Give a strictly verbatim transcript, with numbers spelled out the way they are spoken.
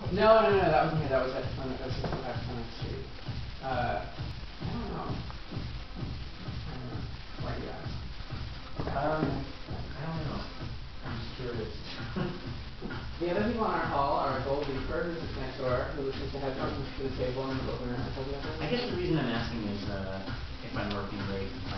No, no, no, that wasn't here. That was at Plymouth. That was just at Plymouth Street. Uh, I don't know. I don't know. Why do you ask? Um, I don't know. I'm just curious. The other people in our hall are Gold Leaper, who's just next door, who listens to headphones to the table and the book and I guess the reason I'm asking is uh, if I'm working great.